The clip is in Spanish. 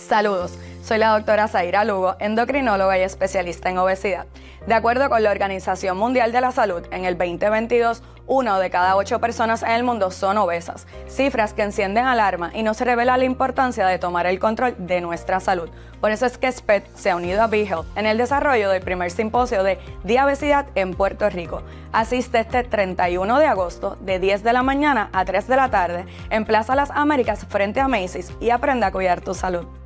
Saludos, soy la doctora Zaira Lugo, endocrinóloga y especialista en obesidad. De acuerdo con la Organización Mundial de la Salud, en el 2022, 1 de cada 8 personas en el mundo son obesas, cifras que encienden alarma y nos revela la importancia de tomar el control de nuestra salud. Por eso es que SPED se ha unido a BeHealth en el desarrollo del primer simposio de Diabesidad en Puerto Rico. Asiste este 31 de agosto de 10 de la mañana a 3 de la tarde en Plaza Las Américas frente a Macy's y aprenda a cuidar tu salud.